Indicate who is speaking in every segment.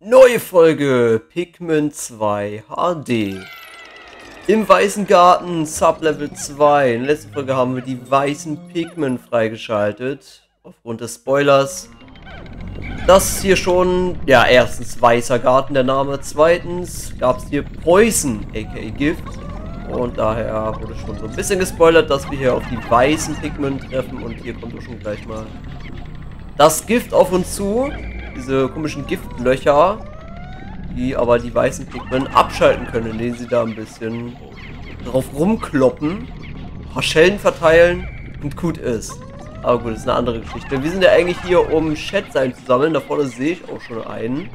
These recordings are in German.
Speaker 1: Neue Folge Pikmin 2 HD. Im Weißen Garten, Sublevel 2. In der letzten Folge haben wir die weißen Pikmin freigeschaltet. Aufgrund des Spoilers. Das ist hier schon, ja, erstens Weißer Garten, der Name. Zweitens gab es hier Poison, aka Gift. Und daher wurde schon so ein bisschen gespoilert, dass wir hier auf die weißen Pikmin treffen. Und hier kommt auch schon gleich mal das Gift auf uns zu. Diese komischen Giftlöcher, die aber die weißen Pikmin abschalten können, indem sie da ein bisschen drauf rumkloppen, ein paar Schellen verteilen und gut ist. Aber gut, das ist eine andere Geschichte. Wir sind ja eigentlich hier, um Schätzchen zu sammeln. Da vorne sehe ich auch schon einen.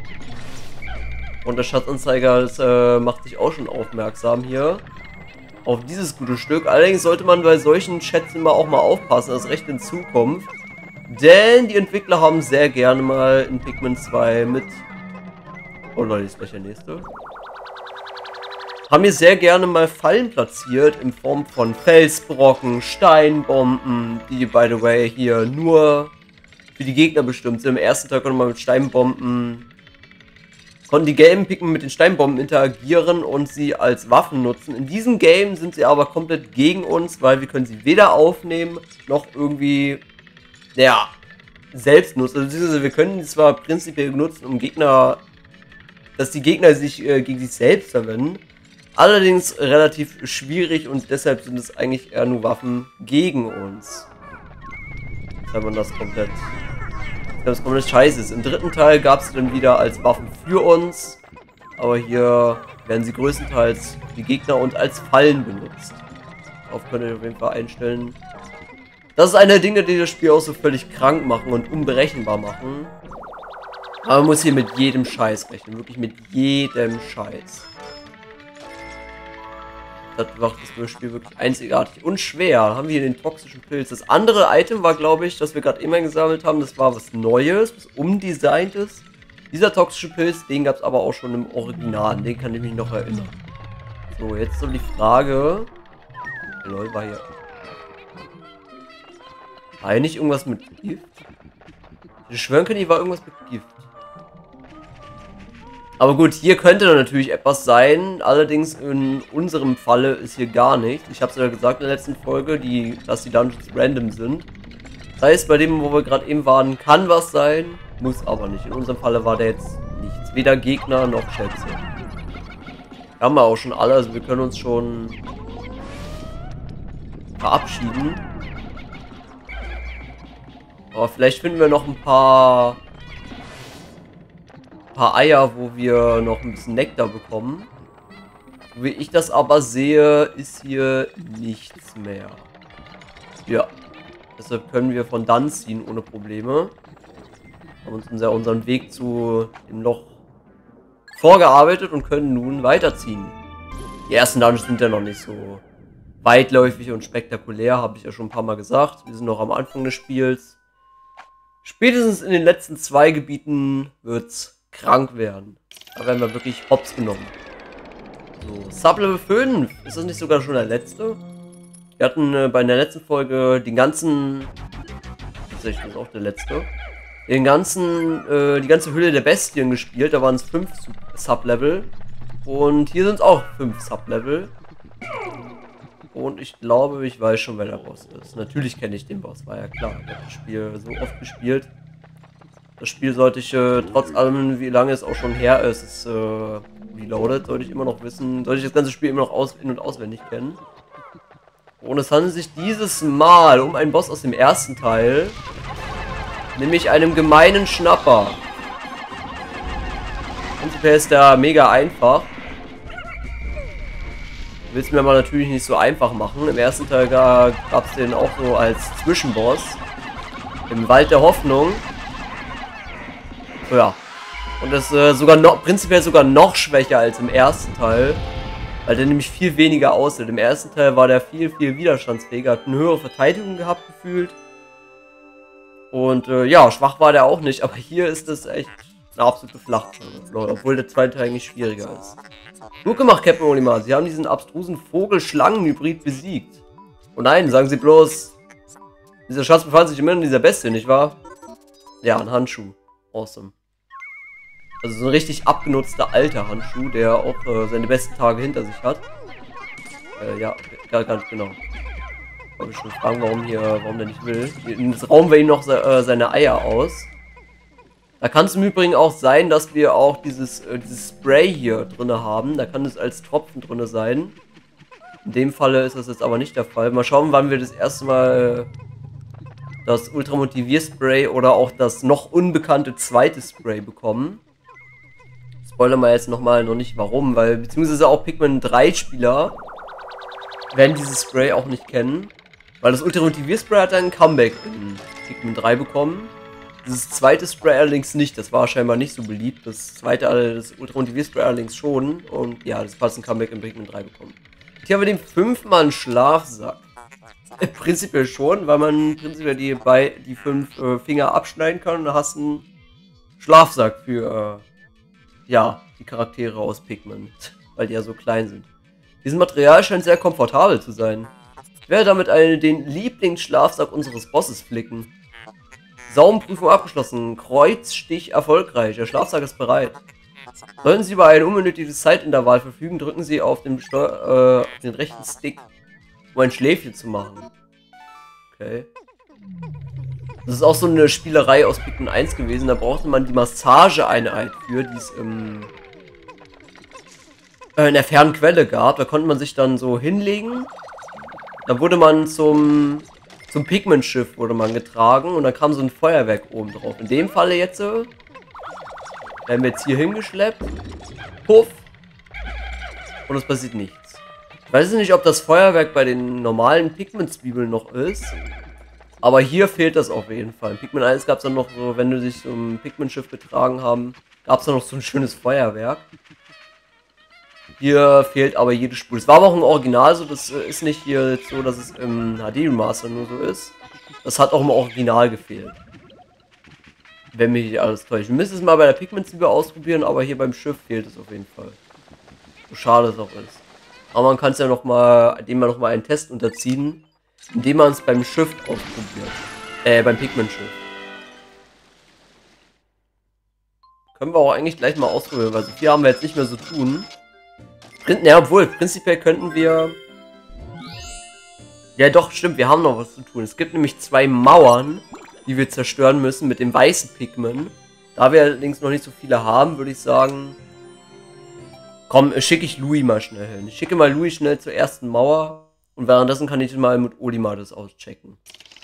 Speaker 1: Und der Schatzanzeiger das, macht sich auch schon aufmerksam hier auf dieses gute Stück. Allerdings sollte man bei solchen Schätzen immer auch mal aufpassen, das recht in Zukunft. Denn die Entwickler haben sehr gerne mal in Pikmin 2 mit... Oh Leute, ist gleich der nächste. Haben hier sehr gerne mal Fallen platziert in Form von Felsbrocken, Steinbomben, die, by the way, hier nur für die Gegner bestimmt sind. Im ersten Teil konnte man mit Steinbomben... Konnten die gelben Pikmin mit den Steinbomben interagieren und sie als Waffen nutzen. In diesem Game sind sie aber komplett gegen uns, weil wir können sie weder aufnehmen, noch irgendwie... ja, selbst nutzen. Also wir können die zwar prinzipiell nutzen, um Gegner, dass die Gegner sich gegen sich selbst verwenden, allerdings relativ schwierig und deshalb sind es eigentlich eher nur Waffen gegen uns. Wenn man das komplett scheiße ist. Im dritten Teil gab es dann wieder als Waffen für uns, aber hier werden sie größtenteils die Gegner und als Fallen benutzt. Darauf könnt ihr auf jeden Fall einstellen. Das ist eine der Dinge, die das Spiel auch so völlig krank machen und unberechenbar machen. Aber man muss hier mit jedem Scheiß rechnen. Wirklich mit jedem Scheiß. Das macht das Spiel wirklich einzigartig und schwer. Dann haben wir hier den toxischen Pilz. Das andere Item war, glaube ich, das wir gerade immer gesammelt haben. Das war was Neues, was umdesignt ist. Dieser toxische Pilz, den gab es aber auch schon im Original. An den kann ich mich noch erinnern. So, jetzt so die Frage. Lol, war hier... War hier nicht irgendwas mit Gift? Ich schwören kann, hier war irgendwas mit Gift. Aber gut, hier könnte dann natürlich etwas sein. Allerdings in unserem Falle ist hier gar nichts. Ich habe es ja gesagt in der letzten Folge, dass die Dungeons random sind. Das heißt, bei dem, wo wir gerade eben waren, kann was sein, muss aber nicht. In unserem Falle war der jetzt nichts. Weder Gegner noch Schätze. Haben wir auch schon alle, also wir können uns schon verabschieden. Aber vielleicht finden wir noch ein paar Eier, wo wir noch ein bisschen Nektar bekommen. So wie ich das aber sehe, ist hier nichts mehr. Ja. Deshalb können wir von dann ziehen ohne Probleme. Haben uns unseren Weg zu dem Loch vorgearbeitet und können nun weiterziehen. Die ersten Dungeons sind ja noch nicht so weitläufig und spektakulär, habe ich ja schon ein paar Mal gesagt. Wir sind noch am Anfang des Spiels. Spätestens in den letzten 2 Gebieten wird's krank werden. Da werden wir wirklich hops genommen. So, Sublevel 5. Ist das nicht sogar schon der letzte? Wir hatten bei der letzten Folge den ganzen... Tatsächlich ist auch der letzte. Die ganze Hülle der Bestien gespielt. Da waren es 5 Sublevel. Und hier sind es auch 5 Sublevel. Und ich glaube, ich weiß schon, wer der Boss ist. Natürlich kenne ich den Boss, war ja klar. Ich habe das Spiel so oft gespielt. Das Spiel sollte ich, trotz allem, wie lange es auch schon her ist, reloaded, sollte ich immer noch wissen, sollte ich das ganze Spiel immer noch in- und auswendig kennen. Und es handelt sich dieses Mal um einen Boss aus dem ersten Teil, nämlich einem gemeinen Schnapper. Prinzipiell ist der mega einfach. Will es mir aber natürlich nicht so einfach machen. Im ersten Teil gab es den auch so als Zwischenboss. Im Wald der Hoffnung. Ja. Und das prinzipiell sogar noch schwächer als im ersten Teil. Weil der nämlich viel weniger aussieht. Im ersten Teil war der viel widerstandsfähiger. Hat eine höhere Verteidigung gehabt gefühlt. Und ja, schwach war der auch nicht. Aber hier ist es echt eine absolute Flachpfanne. Obwohl der zweite Teil eigentlich schwieriger ist. Gut gemacht, Captain Olimar. Sie haben diesen abstrusen Vogel-Schlangen-Hybrid besiegt. Oh nein, sagen Sie bloß, dieser Schatz befand sich immer in dieser Bestie, nicht wahr? Ja, ein Handschuh. Awesome. Also so ein richtig abgenutzter alter Handschuh, der auch seine besten Tage hinter sich hat. Ja, ganz genau. Wollte ich schon fragen, warum der nicht will. Jetzt rauben wir ihm noch seine Eier aus. Da kann es im Übrigen auch sein, dass wir auch dieses Spray hier drin haben. Da kann es als Tropfen drin sein. In dem Falle ist das jetzt aber nicht der Fall. Mal schauen, wann wir das erste Mal das Ultramotivierspray oder auch das noch unbekannte zweite Spray bekommen. Spoilern wir jetzt noch nicht warum, weil beziehungsweise auch Pikmin 3 Spieler werden dieses Spray auch nicht kennen. Weil das Ultramotivierspray hat ein Comeback in Pikmin 3 bekommen. Dieses zweite Spray allerdings nicht, das war scheinbar nicht so beliebt. Das Ultramotivierspray allerdings schon. Und ja, das hat ein Comeback in Pikmin 3 bekommen. Hier haben wir den 5-Mann Schlafsack. Prinzipiell schon, weil man prinzipiell die 5 Finger abschneiden kann und dann hast du einen Schlafsack für ja, die Charaktere aus Pikmin, weil die ja so klein sind. Dieses Material scheint sehr komfortabel zu sein. Ich werde damit den Lieblingsschlafsack unseres Bosses flicken. Saumenprüfung abgeschlossen. Kreuzstich erfolgreich. Der Schlafsack ist bereit. Sollten Sie über ein unnötiges Zeitintervall verfügen, drücken Sie auf den rechten Stick, um ein Schläfchen zu machen. Okay. Das ist auch so eine Spielerei aus Pikmin 1 gewesen. Da brauchte man die Massageeinheit für, die es in der fernen Quelle gab. Da konnte man sich dann so hinlegen. Da wurde man zum Pikmin-Schiff wurde man getragen und dann kam so ein Feuerwerk oben drauf. In dem Falle jetzt werden wir jetzt hier hingeschleppt. Puff. Und es passiert nichts. Ich weiß nicht, ob das Feuerwerk bei den normalen Pikmin-Zwiebeln noch ist. Aber hier fehlt das auf jeden Fall. In Pikmin 1 gab es dann noch so, wenn du dich so ein Pikmin-Schiff getragen haben, gab es dann noch so ein schönes Feuerwerk. Hier fehlt aber jede Spur. Es war aber auch im Original so, das ist nicht hier so, dass es im HD-Remaster nur so ist. Das hat auch im Original gefehlt. Wenn mich nicht alles täuscht. Wir müssen es mal bei der Pikmin-Zwiebel ausprobieren, aber hier beim Schiff fehlt es auf jeden Fall. So schade es auch ist. Aber man kann es ja nochmal, indem man nochmal einen Test unterziehen, indem man es beim Schiff ausprobiert. Beim Pikmin-Schiff. Können wir auch eigentlich gleich mal ausprobieren, weil so viel haben wir jetzt nicht mehr so tun. Ja, obwohl, prinzipiell könnten wir... Ja doch, stimmt, wir haben noch was zu tun. Es gibt nämlich 2 Mauern, die wir zerstören müssen mit dem weißen Pikmin. Da wir allerdings noch nicht so viele haben, würde ich sagen... Komm, schicke ich Louis mal schnell hin. Ich schicke mal Louis schnell zur ersten Mauer. Und währenddessen kann ich mal mit Olimar das auschecken.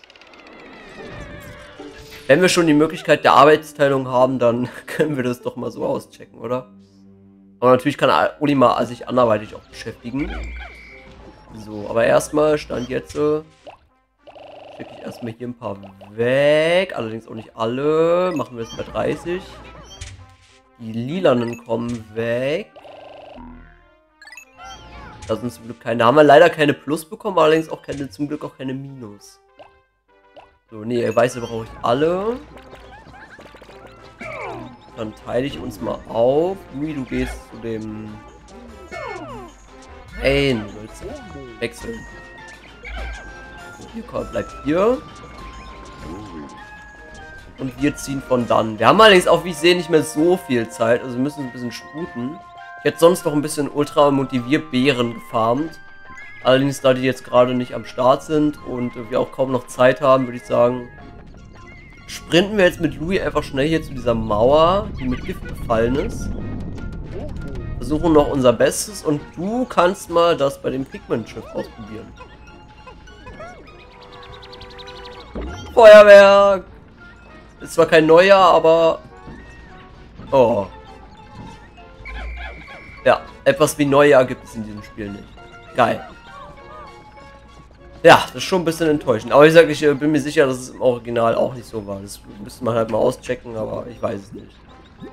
Speaker 1: Wenn wir schon die Möglichkeit der Arbeitsteilung haben, dann können wir das doch mal so auschecken, oder? Aber natürlich kann Olimar sich anderweitig auch beschäftigen. So, aber erstmal stand jetzt schicke ich erstmal hier ein paar weg. Allerdings auch nicht alle. Machen wir es bei 30. Die lilanen kommen weg. Da sind zum Glück keine. Da haben wir leider keine Plus bekommen, allerdings auch zum Glück auch keine Minus. So, nee, weiße brauche ich alle. Dann teile ich uns mal auf. Louis, du gehst zu dem... Ey, du willst wechseln. So, hier bleibt hier. Und wir ziehen von dann. Wir haben allerdings auch, wie ich sehe, nicht mehr so viel Zeit. Also wir müssen ein bisschen sputen. Ich hätte sonst noch ein bisschen Ultra-Motivierbeeren gefarmt. Allerdings, da die jetzt gerade nicht am Start sind und wir auch kaum noch Zeit haben, würde ich sagen... Sprinten wir jetzt mit Louis einfach schnell hier zu dieser Mauer, die mit Gift befallen ist. Versuchen noch unser Bestes und du kannst mal das bei dem Pikmin-Schiff ausprobieren. Feuerwerk! Ist zwar kein Neujahr, aber... Oh. Ja, etwas wie Neujahr gibt es in diesem Spiel nicht. Geil. Ja, das ist schon ein bisschen enttäuschend. Aber ich sage, ich bin mir sicher, dass es im Original auch nicht so war. Das müsste man halt mal auschecken, aber ich weiß es nicht.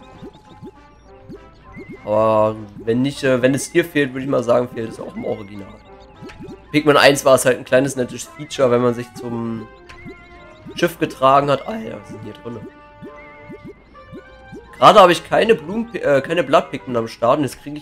Speaker 1: Aber wenn nicht, wenn es hier fehlt, würde ich mal sagen, fehlt es auch im Original. Pikmin 1 war es halt ein kleines nettes Feature, wenn man sich zum Schiff getragen hat. Alter, was ist denn hier drin? Gerade habe ich keine Blattpikmin am Start und jetzt kriege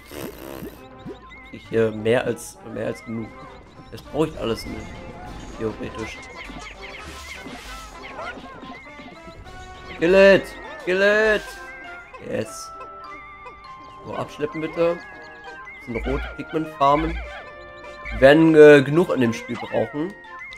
Speaker 1: ich hier mehr als genug. Das brauche ich alles nicht. Theoretisch. Kill it! Kill it! Yes. So, abschleppen bitte. Das sind rote Pigment-Farmen. Wir werden genug in dem Spiel brauchen.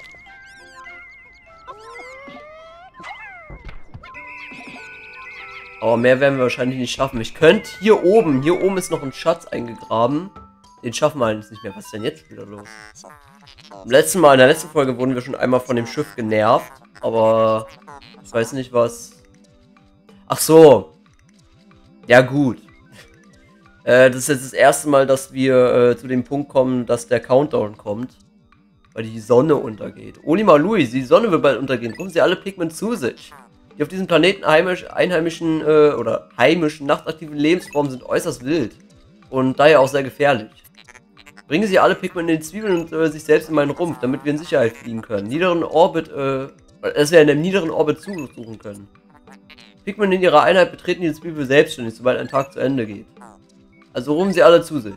Speaker 1: Aber mehr werden wir wahrscheinlich nicht schaffen. Ich könnte hier oben ist noch ein Schatz eingegraben. Den schaffen wir eigentlich nicht mehr. Was ist denn jetzt wieder los? In der letzten Folge wurden wir schon einmal von dem Schiff genervt. Aber ich weiß nicht was. Ach so. Ja gut. Das ist jetzt das erste Mal, dass wir zu dem Punkt kommen, dass der Countdown kommt. Weil die Sonne untergeht. Olimar Louis, die Sonne wird bald untergehen. Rufen Sie alle Pigment zu sich. Die auf diesem Planeten heimischen nachtaktiven Lebensformen sind äußerst wild. Und daher auch sehr gefährlich. Bringen Sie alle Pigment in die Zwiebeln und sich selbst in meinen Rumpf, damit wir in Sicherheit fliegen können. Dass wir in einem niederen Orbit suchen können. Pigment in ihrer Einheit betreten die Zwiebel selbstständig, sobald ein Tag zu Ende geht. Also rufen Sie alle zu sich.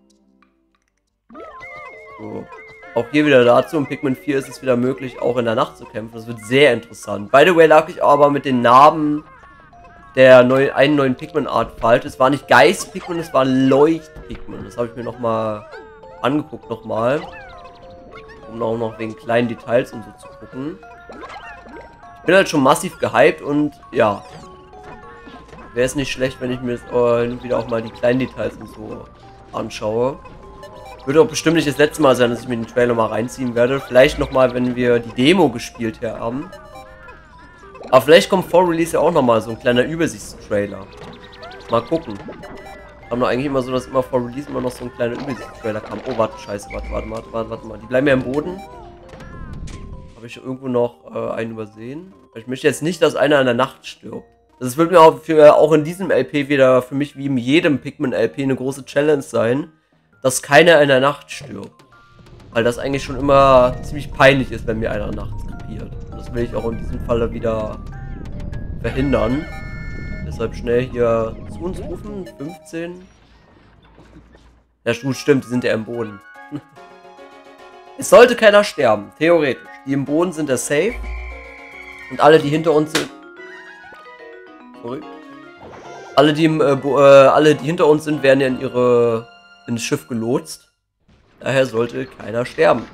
Speaker 1: So. Auch hier wieder dazu, in Pikmin 4 ist es wieder möglich, auch in der Nacht zu kämpfen. Das wird sehr interessant. By the way lag ich aber mit den Narben der einen neuen Pikmin-Art falsch. Es war nicht Geist-Pikmin, es war Leucht-Pikmin. Das habe ich mir nochmal angeguckt, um auch noch wegen kleinen Details und so zu gucken. Ich bin halt schon massiv gehypt und ja. Wäre es nicht schlecht, wenn ich mir jetzt wieder auch mal die kleinen Details und so anschaue. Würde auch bestimmt nicht das letzte Mal sein, dass ich mir den Trailer mal reinziehen werde. Vielleicht nochmal, wenn wir die Demo gespielt haben. Aber vielleicht kommt vor Release ja auch nochmal so ein kleiner Übersichtstrailer. Mal gucken. Haben wir eigentlich immer so, dass immer vor Release immer noch so ein kleiner Übersichtstrailer kam. Oh, warte, scheiße, warte mal. Die bleiben ja im Boden. Habe ich irgendwo noch einen übersehen? Ich möchte jetzt nicht, dass einer in der Nacht stirbt. Das wird mir auch in diesem LP wieder für mich wie in jedem Pikmin-LP eine große Challenge sein, dass keiner in der Nacht stirbt. Weil das eigentlich schon immer ziemlich peinlich ist, wenn mir einer nachts krepiert. Und das will ich auch in diesem Falle wieder verhindern. Deshalb schnell hier zu uns rufen. 15. Ja, stimmt, die sind ja im Boden. Es sollte keiner sterben, theoretisch. Die im Boden sind ja safe. Und alle, die hinter uns sind... Sorry. Alle, die hinter uns sind, werden ja ins Schiff gelotst. Daher sollte keiner sterben.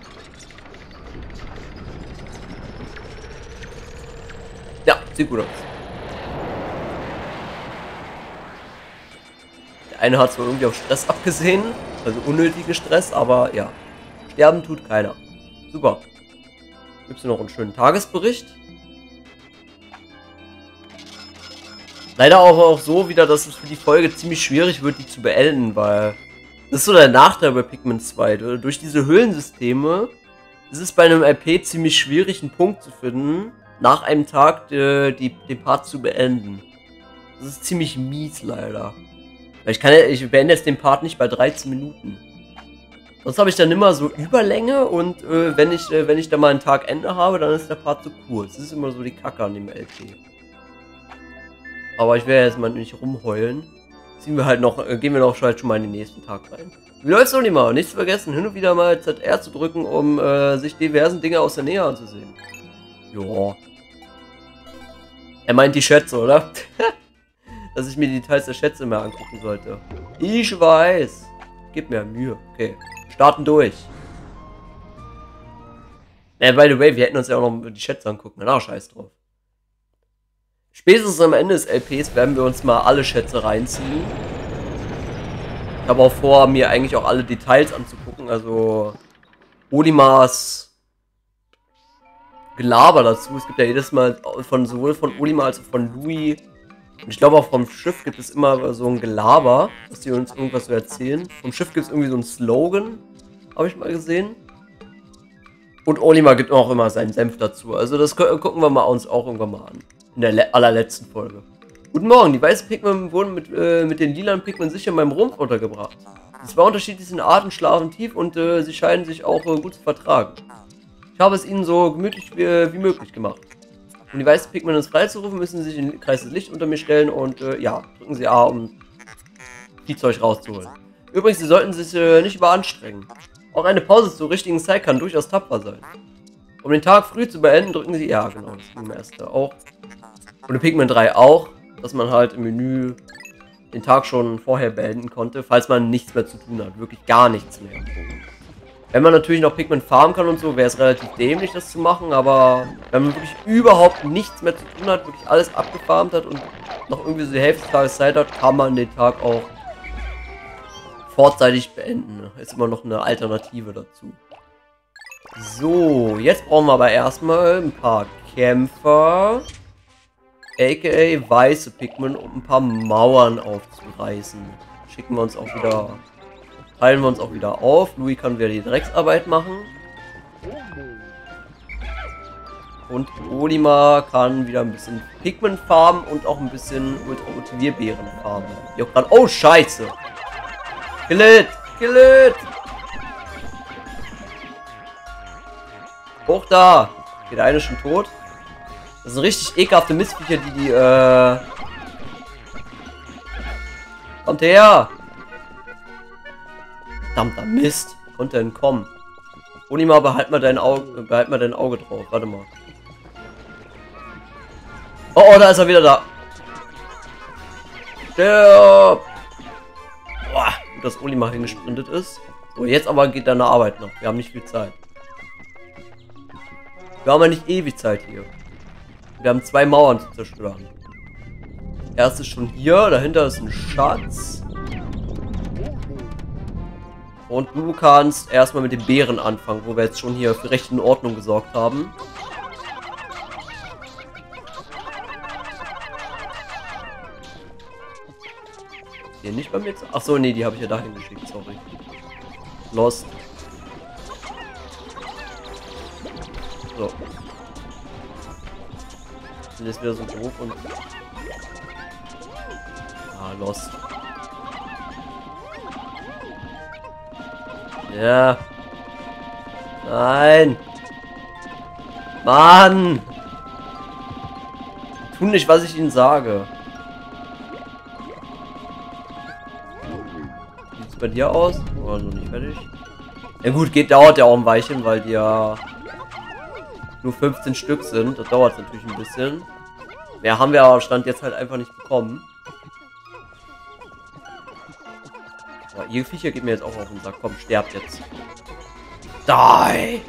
Speaker 1: Ja, sieht gut aus. Der eine hat zwar irgendwie auf Stress abgesehen, also unnötige Stress, aber ja. Sterben tut keiner. Super. Gibt es noch einen schönen Tagesbericht? Leider auch so wieder, dass es für die Folge ziemlich schwierig wird, die zu beenden, weil das ist so der Nachteil bei Pikmin 2. Durch diese Höhlensysteme ist es bei einem RP ziemlich schwierig, einen Punkt zu finden, nach einem Tag den Part zu beenden. Das ist ziemlich mies leider. Ich beende jetzt den Part nicht bei 13 Minuten. Sonst habe ich dann immer so Überlänge und wenn ich dann mal ein Tagende habe, dann ist der Part zu kurz. Das ist immer so die Kacke an dem LP. Aber ich werde jetzt mal nicht rumheulen. Gehen wir halt schon mal in den nächsten Tag rein. Wie läuft's noch nicht mal? Nichts vergessen, hin und wieder mal ZR zu drücken, um sich diversen Dinge aus der Nähe anzusehen. Joa. Er meint die Schätze, oder? Dass ich mir die Details der Schätze mehr angucken sollte. Ich weiß. Gib mir Mühe. Okay. Starten durch. By the way, wir hätten uns ja auch noch die Schätze angucken. Na, scheiß drauf. Spätestens am Ende des LPs werden wir uns mal alle Schätze reinziehen. Ich habe auch vor, mir eigentlich auch alle Details anzugucken. Also Olimars Gelaber dazu. Es gibt ja jedes Mal sowohl von Olimar als auch von Louis. Und ich glaube auch vom Schiff gibt es immer so ein Gelaber, dass die uns irgendwas so erzählen. Vom Schiff gibt es irgendwie so einen Slogan. Habe ich mal gesehen. Und Olimar gibt auch immer seinen Senf dazu. Also das gucken wir mal uns auch irgendwann mal an. In der allerletzten Folge. Guten Morgen, die weißen Pikmin wurden mit den lilanen Pikmin sicher in meinem Rumpf untergebracht. Die zwei unterschiedlichen Arten schlafen tief und sie scheinen sich auch gut zu vertragen. Ich habe es ihnen so gemütlich wie möglich gemacht. Um die weißen Pikmin ins freizurufen, müssen sie sich in den Kreis des Lichts unter mir stellen und ja, drücken sie A, um Viehzeug rauszuholen. Übrigens, sie sollten sich nicht überanstrengen. Auch eine Pause zur richtigen Zeit kann durchaus tapfer sein. Um den Tag früh zu beenden, drücken sie ja, genau, das ging im ersten auch. Und in Pikmin 3 auch, dass man halt im Menü den Tag schon vorher beenden konnte, falls man nichts mehr zu tun hat. Wirklich gar nichts mehr. Wenn man natürlich noch Pikmin farmen kann und so, wäre es relativ dämlich, das zu machen, aber wenn man wirklich überhaupt nichts mehr zu tun hat, wirklich alles abgefarmt hat und noch irgendwie so die Hälfte des Tages Zeit hat, kann man den Tag auch vorzeitig beenden. Ist immer noch eine Alternative dazu. So, jetzt brauchen wir aber erstmal ein paar Kämpfer, aka weiße Pikmin, um ein paar Mauern aufzureißen. Schicken wir uns auch wieder, teilen wir uns auch wieder auf. Louis kann wieder die Drecksarbeit machen. Und Olimar kann wieder ein bisschen Pikmin farmen und auch ein bisschen Ultra-Motivierbeeren farmen. Die auch grad, oh Scheiße! Kill it! Kill it! Hoch da! Okay, der eine ist schon tot. Das sind richtig ekelhafte Mistviecher, die kommt her! Verdammter Mist! Konnte entkommen. Olimar, behalt mal dein Auge drauf. Warte mal. Oh, da ist er wieder da. Stirb! Boah, gut, dass Olimar hingesprintet ist. So, jetzt aber geht deine Arbeit noch. Wir haben nicht viel Zeit. Wir haben ja nicht ewig Zeit hier. Wir haben 2 Mauern zu zerstören. Erste ist schon hier. Dahinter ist ein Schatz. Und du kannst erstmal mit den Beeren anfangen, wo wir jetzt schon hier für Recht und Ordnung gesorgt haben. Hier nicht bei mir? Achso, nee, die habe ich ja dahin geschickt, sorry. Lost. So. Sind jetzt wieder so doof und... Ah, lost. Ja. Nein. Mann. Tun nicht, was ich ihnen sage. Wie sieht's bei dir aus? Oh, noch nicht fertig. Ja gut, dauert ja auch ein Weilchen, weil die ja nur 15 Stück sind. Das dauert natürlich ein bisschen. Mehr haben wir aber Stand jetzt halt einfach nicht bekommen. Aber ihr Viecher geht mir jetzt auch auf den Sack. Komm, sterbt jetzt. Die!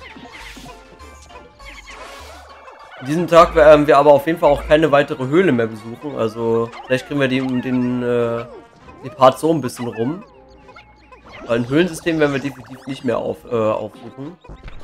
Speaker 1: In diesem Tag werden wir aber auf jeden Fall auch keine weitere Höhle mehr besuchen. Also vielleicht kriegen wir den Part so ein bisschen rum. Weil ein Höhlensystem werden wir definitiv nicht mehr aufsuchen.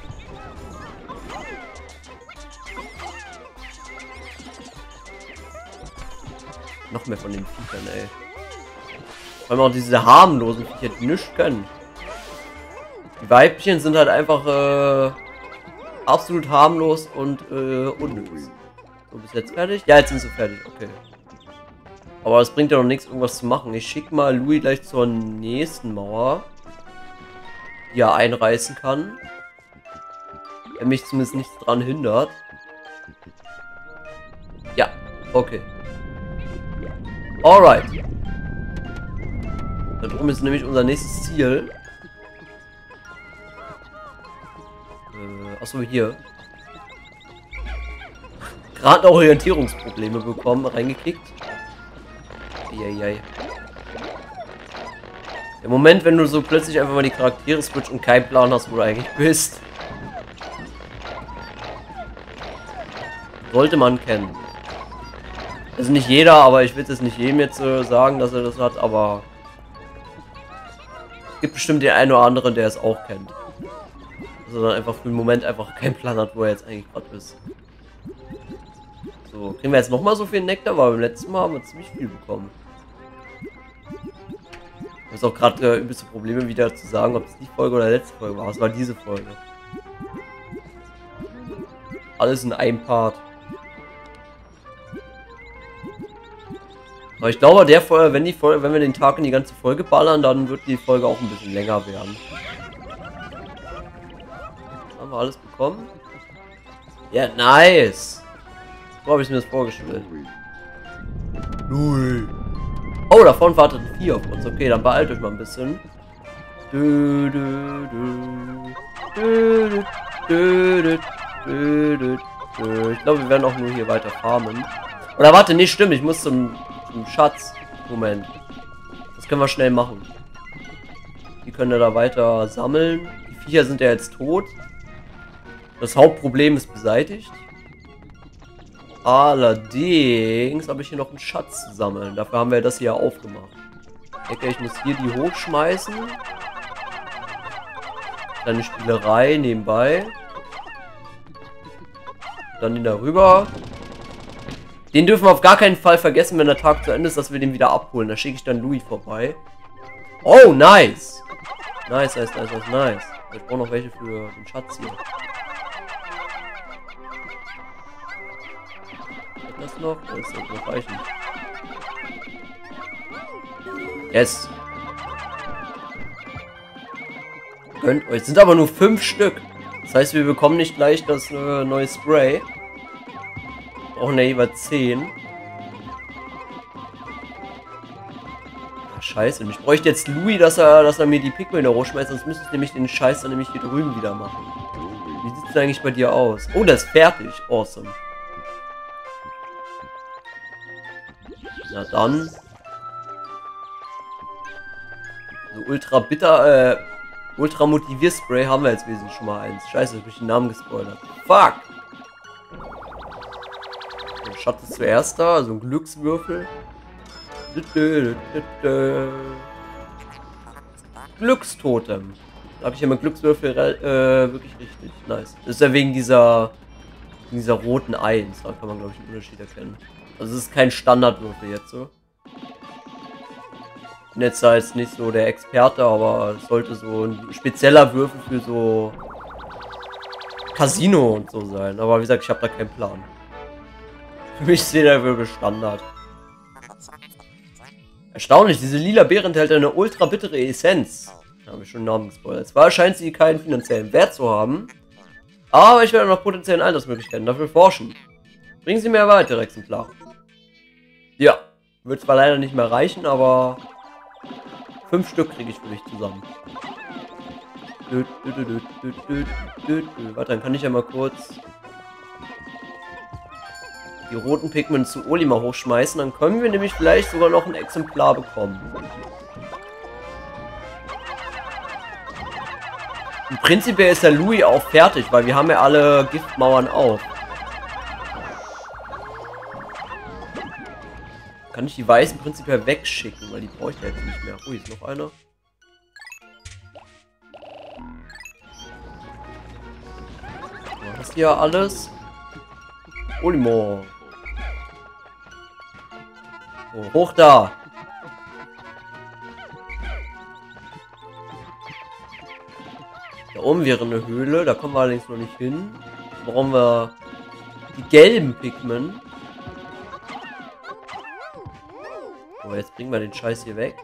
Speaker 1: Noch mehr von den Viechern, ey. Vor allem auch diese harmlosen Viecher, die nichts können. Die Weibchen sind halt einfach absolut harmlos und unnütz. So, bis jetzt fertig? Ja, jetzt sind sie fertig, okay. Aber es bringt ja noch nichts, irgendwas zu machen. Ich schicke mal Louis gleich zur nächsten Mauer, die er einreißen kann. Der mich zumindest nichts dran hindert. Ja, okay. Alright. Da drüben ist nämlich unser nächstes Ziel. Achso, hier. Gerade Orientierungsprobleme bekommen, reingekickt. Eieiei. Im Moment, wenn du so plötzlich einfach mal die Charaktere switcht und keinen Plan hast, wo du eigentlich bist. Sollte man kennen. Also nicht jeder, aber ich will es nicht jedem jetzt sagen, dass er das hat, aber es gibt bestimmt den einen oder anderen, der es auch kennt. Also dann einfach für den Moment einfach keinen Plan hat, wo er jetzt eigentlich gerade ist. So, kriegen wir jetzt nochmal so viel Nektar, weil beim letzten Mal haben wir ziemlich viel bekommen. Ich habe auch gerade übelste Probleme wieder zu sagen, ob es die Folge oder letzte Folge war. Es war diese Folge. Alles in einem Part. Aber ich glaube, wenn wir den Tag in die ganze Folge ballern, dann wird die Folge auch ein bisschen länger werden. Haben wir alles bekommen? Ja, nice. So habe ich mir das vorgestellt. Null. Oh, da vorne wartet ein Vieh auf uns. Okay, dann beeilt euch mal ein bisschen. Ich glaube, wir werden auch nur hier weiter farmen. Oder warte, nicht stimmt. Ich muss zum Schatz. Moment. Das können wir schnell machen. Die können ja da weiter sammeln. Die Viecher sind ja jetzt tot. Das Hauptproblem ist beseitigt. Allerdings habe ich hier noch einen Schatz zu sammeln. Dafür haben wir das hier aufgemacht. Ich denke, ich muss hier die hochschmeißen. Dann eine Spielerei nebenbei. Dann den darüber. Den dürfen wir auf gar keinen Fall vergessen, wenn der Tag zu Ende ist, dass wir den wieder abholen. Da schicke ich dann Louis vorbei. Oh, nice! Nice. Ich brauche noch welche für den Schatz hier. Das noch? Das sollte noch reichen. Yes. Gönnt euch. Es sind aber nur 5 Stück. Das heißt, wir bekommen nicht gleich das neue Spray. Wir brauchen ja jeweils 10. Ja, scheiße. Und ich bräuchte jetzt Louis, dass er mir die Pikmin da hochschmeißt. Sonst müsste ich nämlich den Scheiß dann nämlich hier drüben wieder machen. Wie sieht es eigentlich bei dir aus? Oh, das ist fertig. Awesome. Na dann. So ultra bitter, ultra Motivierspray haben wir jetzt wesentlich schon mal eins. Scheiße, hab ich den Namen gespoilert. Fuck! Der Schatz ist zuerst da, also ein Glückswürfel. Glückstotem. Da habe ich ja mit Glückswürfel wirklich richtig. Nice. Das ist ja wegen dieser roten 1. Da kann man, glaube ich, einen Unterschied erkennen. Also es ist kein Standardwürfel jetzt so. Ich bin jetzt da jetzt nicht so der Experte, aber es sollte so ein spezieller Würfel für so Casino und so sein. Aber wie gesagt, ich habe da keinen Plan. Für mich ist der Würfel Standard. Erstaunlich, diese lila Beere enthält eine ultra bittere Essenz. Da habe ich schon einen Namen gespoilert. Zwar scheint sie keinen finanziellen Wert zu haben, aber ich werde noch potenziellen Altersmöglichkeiten dafür forschen. Bringen Sie mir weitere Exemplare. Ja, wird zwar leider nicht mehr reichen, aber 5 Stück kriege ich für dich zusammen. Warte, dann kann ich ja mal kurz die roten Pikmin zu Olimar hochschmeißen. Dann können wir nämlich vielleicht sogar noch ein Exemplar bekommen. Und prinzipiell ist der Louis auch fertig, weil wir haben ja alle Giftmauern auf. Kann ich die weißen prinzipiell wegschicken, weil die brauche ich ja jetzt nicht mehr. Oh, hier ist noch einer. So, das hier alles. Olimar. So, hoch da. Da oben wäre eine Höhle, da kommen wir allerdings noch nicht hin. Da brauchen wir die gelben Pikmin. So, jetzt bringen wir den Scheiß hier weg.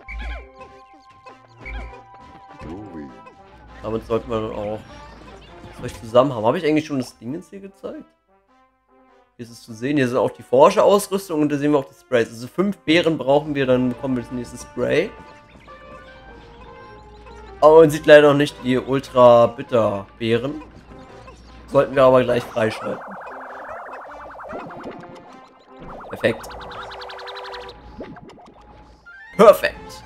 Speaker 1: Damit sollten wir dann auch das zusammen haben. Habe ich eigentlich schon das Ding jetzt hier gezeigt? Hier ist es zu sehen. Hier sind auch die Forscherausrüstung und da sehen wir auch die Sprays. Also 5 Beeren brauchen wir, dann bekommen wir das nächste Spray. Aber man sieht leider noch nicht die ultra bitter Beeren. Sollten wir aber gleich freischalten. Perfekt. Perfekt.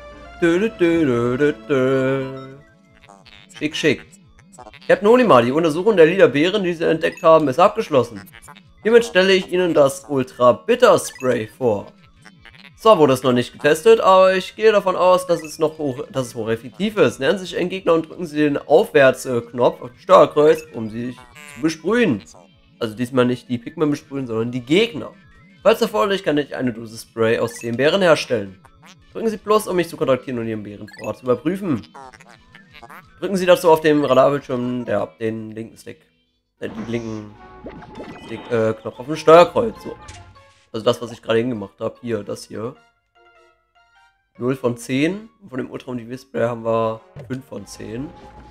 Speaker 1: Schick, schick. Captain Olimar, die Untersuchung der lila Beeren, die sie entdeckt haben, ist abgeschlossen. Hiermit stelle ich Ihnen das Ultra Bitter Spray vor. Zwar wurde es noch nicht getestet, aber ich gehe davon aus, dass es hocheffektiv ist. Nähern Sie sich einen Gegner und drücken Sie den Aufwärtsknopf auf dem Steuerkreuz, um sie zu besprühen. Also diesmal nicht die Pikmin besprühen, sondern die Gegner. Falls erforderlich, kann ich eine Dose Spray aus 10 Beeren herstellen. Drücken Sie plus, um mich zu kontaktieren und Ihren Beerenvorrat zu überprüfen. Drücken Sie dazu auf dem Radarbildschirm den linken Stick. Den linken Knopf auf dem Steuerkreuz. So. Also das, was ich gerade hingemacht habe. Hier, das hier. 0 von 10. Von dem Ultra und die Spray haben wir 5 von 10.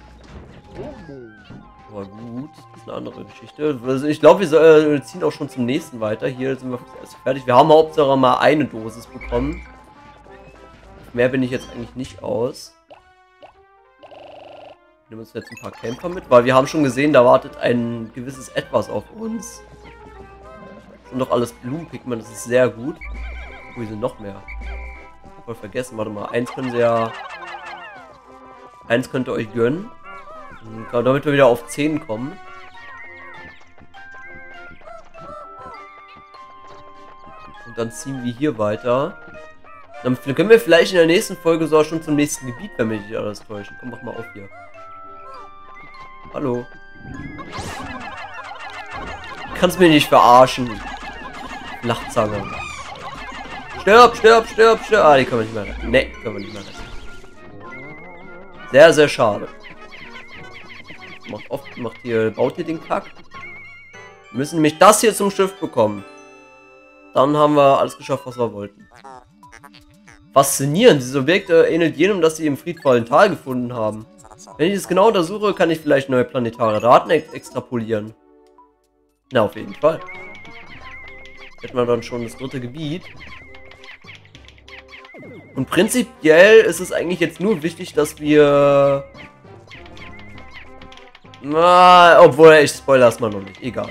Speaker 1: Aber gut, das ist eine andere Geschichte. Also ich glaube, wir ziehen auch schon zum nächsten weiter. Hier sind wir fertig. Wir haben Hauptsache mal eine Dosis bekommen. Mehr bin ich jetzt eigentlich nicht aus. Wir nehmen uns jetzt ein paar Kämpfer mit, weil wir haben schon gesehen, da wartet ein gewisses Etwas auf uns. Das sind doch alles Blumenpigment, das ist sehr gut. Oh, hier sind noch mehr. voll vergessen. Warte mal, eins können sie ja... Eins könnt ihr euch gönnen. Damit wir wieder auf 10 kommen. Und dann ziehen wir hier weiter. Dann können wir vielleicht in der nächsten Folge sogar schon zum nächsten Gebiet, wenn wir nicht alles täuschen. Komm, mach mal auf hier. Hallo. Kannst mir nicht verarschen. Lachzange. Stirb, stirb, stirb, stirb. Ah, die können wir nicht mehr retten. Ne, können wir nicht mehr retten. Sehr, sehr schade. Baut hier den Kack. Wir müssen nämlich das hier zum Schiff bekommen. Dann haben wir alles geschafft, was wir wollten. Faszinierend. Dieses Objekt ähnelt jenem, das sie im friedvollen Tal gefunden haben. Wenn ich es genau untersuche, kann ich vielleicht neue planetare Daten extrapolieren. Na, auf jeden Fall. Hätten wir dann schon das 3. Gebiet. Und prinzipiell ist es eigentlich jetzt nur wichtig, dass wir... Na, obwohl, ich spoilere es mal noch nicht. Egal.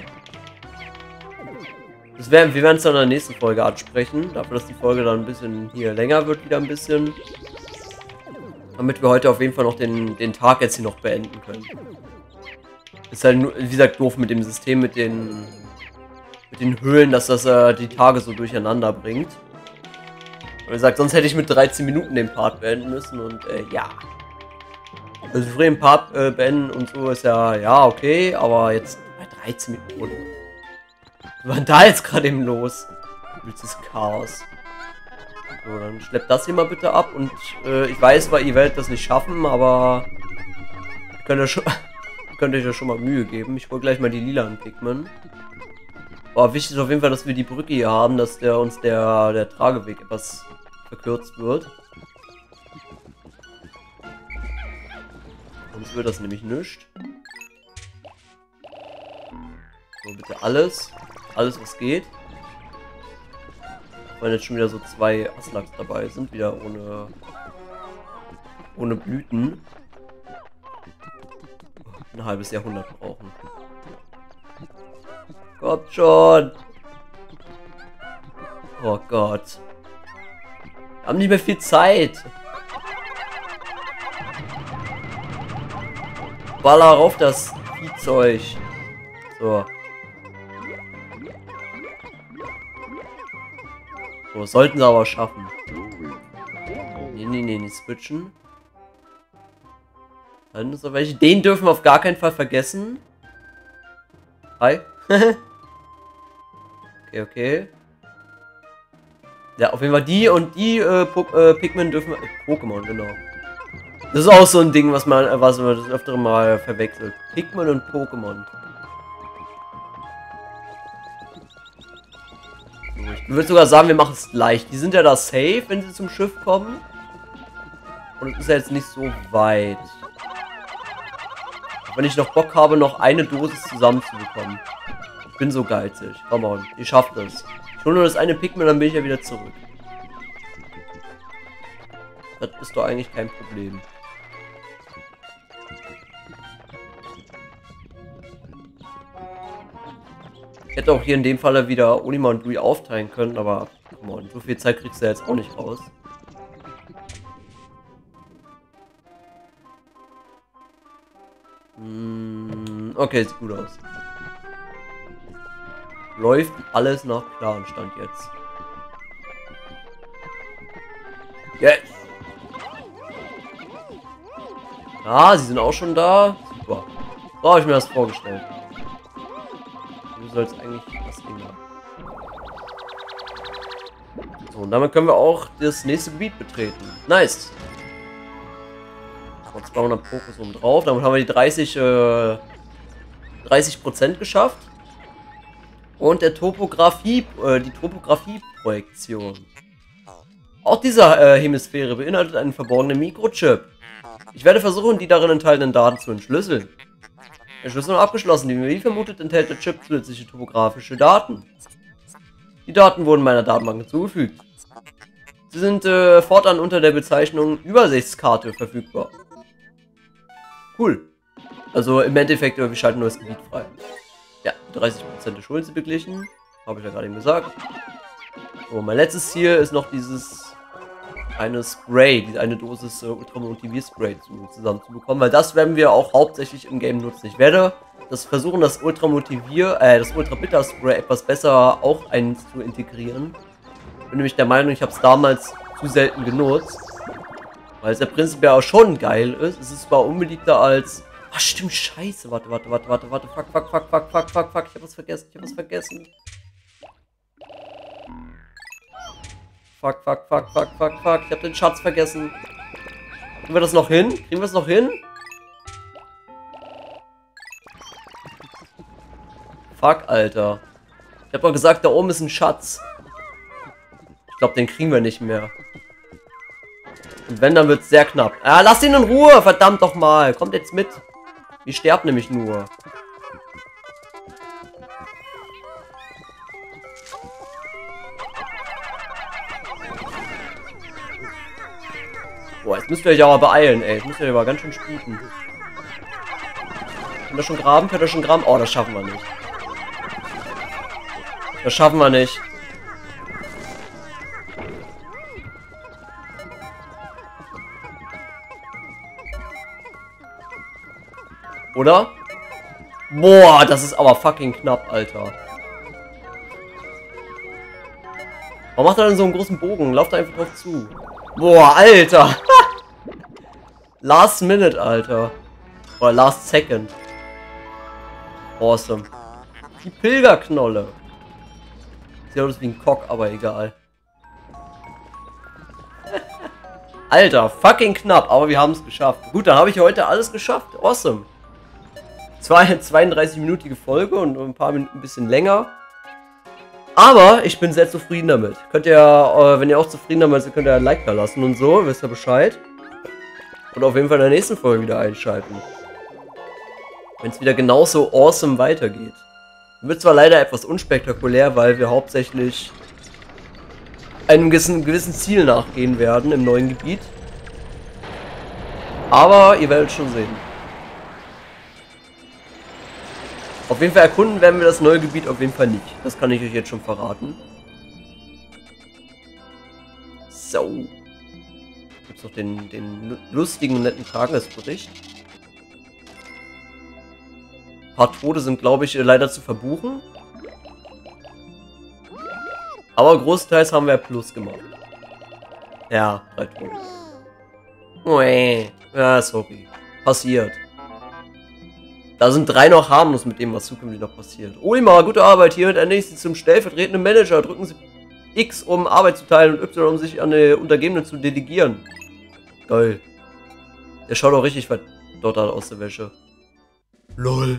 Speaker 1: Wir werden es dann in der nächsten Folge ansprechen. Dafür, dass die Folge dann ein bisschen hier länger wird, wieder ein bisschen. Damit wir heute auf jeden Fall noch den Tag jetzt hier noch beenden können. Ist halt nur, wie gesagt, doof mit dem System, mit den Höhlen, dass das die Tage so durcheinander bringt. Und wie gesagt, sonst hätte ich mit 13 Minuten den Part beenden müssen und ja. Also früher den Part beenden und so ist ja okay, aber jetzt bei 13 Minuten. Was war denn da jetzt gerade eben los? Übelstes Chaos. So, dann schleppt das hier mal bitte ab und ich weiß, weil ihr werdet das nicht schaffen, aber könnt ihr euch ja schon mal Mühe geben. Ich hole gleich mal die lilanen Pikmin. Aber wichtig ist auf jeden Fall, dass wir die Brücke hier haben, dass uns der Trageweg etwas verkürzt wird. Sonst wird das nämlich nichts. So, bitte alles. Alles, was geht. Weil jetzt schon wieder so 2 Aslaks dabei sind, wieder ohne Blüten. Ein halbes Jahrhundert brauchen. Kommt schon! Oh Gott. Wir haben nicht mehr viel Zeit. Baller rauf das Viehzeug. So. So, sollten sie aber schaffen. Nee, nicht switchen. Dann ist noch welche. Den dürfen wir auf gar keinen Fall vergessen. Hi. Okay. Ja, auf jeden Fall die und die Pikmin dürfen wir... Pokémon, genau. Das ist auch so ein Ding, was man das öfter mal verwechselt. Pikmin und Pokémon. Ich würde sogar sagen, wir machen es leicht. Die sind ja da safe, wenn sie zum Schiff kommen. Und es ist ja jetzt nicht so weit. Wenn ich noch Bock habe, noch eine Dosis zusammenzubekommen. Ich bin so geizig. Come on, ihr schafft es. Ich hole nur das eine Pikmin, dann bin ich ja wieder zurück. Das ist doch eigentlich kein Problem. Ich hätte auch hier in dem Falle wieder Onima und Dewey aufteilen können, aber come on, so viel Zeit kriegst du ja jetzt auch nicht raus. Okay, sieht gut aus. Läuft alles nach Plan, stand jetzt. Yes! Ah, sie sind auch schon da. Super. So habe ich mir das vorgestellt. Du sollst eigentlich das Ding haben. So, und damit können wir auch das nächste Gebiet betreten. Nice. So, 200 Pokés oben drauf. Damit haben wir die 30% geschafft. Und die Topografie-Projektion. Auch diese Hemisphäre beinhaltet einen verborgenen Mikrochip. Ich werde versuchen, die darin enthaltenen Daten zu entschlüsseln. Entschlüsselung abgeschlossen. Wie vermutet enthält der Chip zusätzliche topografische Daten. Die Daten wurden meiner Datenbank hinzugefügt. Sie sind fortan unter der Bezeichnung Übersichtskarte verfügbar. Cool. Also im Endeffekt, wir schalten neues Gebiet frei. Ja, 30% der Schulden sind beglichen. Habe ich ja gerade eben gesagt. So, mein letztes Ziel ist noch dieses eine Spray, eine Dosis Ultra Motivir Spray zusammen zu bekommen, weil das werden wir auch hauptsächlich im Game nutzen. Ich werde versuchen, das Ultra Bitter Spray etwas besser auch zu integrieren. Ich bin nämlich der Meinung, ich habe es damals zu selten genutzt, weil es ja prinzipiell auch schon geil ist. Es ist zwar unbeliebter als... Ach stimmt, scheiße, warte, fuck, ich hab was vergessen, Fuck, ich hab den Schatz vergessen. Kriegen wir das noch hin? Fuck, Alter. Ich hab doch gesagt, da oben ist ein Schatz. Ich glaube, den kriegen wir nicht mehr. Und wenn, dann wird es sehr knapp. Ah, lass ihn in Ruhe, verdammt doch mal. Kommt jetzt mit. Wir sterben nämlich nur. Boah, jetzt müsst ihr euch aber beeilen, ey. Jetzt müsst ihr euch aber ganz schön sputen. Könnt ihr schon graben? Oh, das schaffen wir nicht. Oder? Boah, das ist aber fucking knapp, Alter. Warum macht er denn so einen großen Bogen? Lauft einfach drauf zu. Boah, Alter. Last Minute, Alter. Oder Last Second. Awesome. Die Pilgerknolle. Sieht aus wie ein Cock, aber egal. Alter, fucking knapp, aber wir haben es geschafft. Gut, dann habe ich heute alles geschafft. Awesome. 32-minütige Folge und ein bisschen länger. Aber ich bin sehr zufrieden damit. Könnt ihr, wenn ihr auch zufrieden damit seid, könnt ihr ein Like da lassen und so, wisst ihr Bescheid. Und auf jeden Fall in der nächsten Folge wieder einschalten. Wenn es wieder genauso awesome weitergeht. Wird zwar leider etwas unspektakulär, weil wir hauptsächlich einem gewissen Ziel nachgehen werden im neuen Gebiet. Aber ihr werdet schon sehen. Auf jeden Fall erkunden werden wir das neue Gebiet auf jeden Fall nicht. Das kann ich euch jetzt schon verraten. So. Gibt es noch den lustigen, netten Tagesbericht. Ein paar Tode sind, glaube ich, leider zu verbuchen. Aber großteils haben wir Plus gemacht. Ja, 3 Tode. Ja, sorry. Passiert. Da sind 3 noch harmlos mit dem, was zukünftig noch passiert. Oima, gute Arbeit. Hier wird der nächste zum stellvertretenden Manager. Drücken Sie X, um Arbeit zu teilen, und Y, um sich an die Untergebenen zu delegieren. Geil. Der schaut auch richtig verdottert aus der Wäsche. LOL.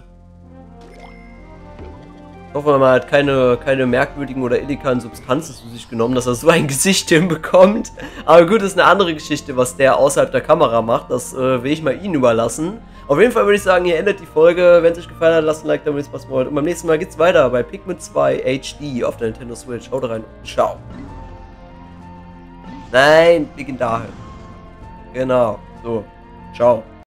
Speaker 1: Ich hoffe, man hat keine merkwürdigen oder illegalen Substanzen zu sich genommen, dass er so ein Gesicht hinbekommt. Aber gut, das ist eine andere Geschichte, was der außerhalb der Kamera macht. Das will ich mal Ihnen überlassen. Auf jeden Fall würde ich sagen, ihr endet die Folge. Wenn es euch gefallen hat, lasst ein Like da, wenn ihr Spaß wollt. Und beim nächsten Mal geht's weiter bei Pikmin 2 HD auf der Nintendo Switch. Haut rein. Ciao. Nein, wir gehen dahin. Genau. So. Ciao.